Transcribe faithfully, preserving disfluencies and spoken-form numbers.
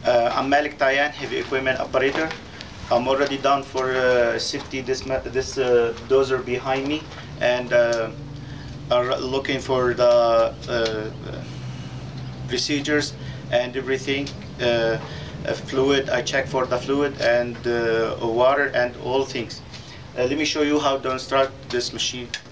Uh, I'm Malek Taiaan, heavy equipment operator. I'm already down for uh, safety this this uh, dozer behind me, and uh, are looking for the uh, procedures and everything. Uh, fluid, I check for the fluid and uh, water and all things. Uh, let me show you how to install this machine.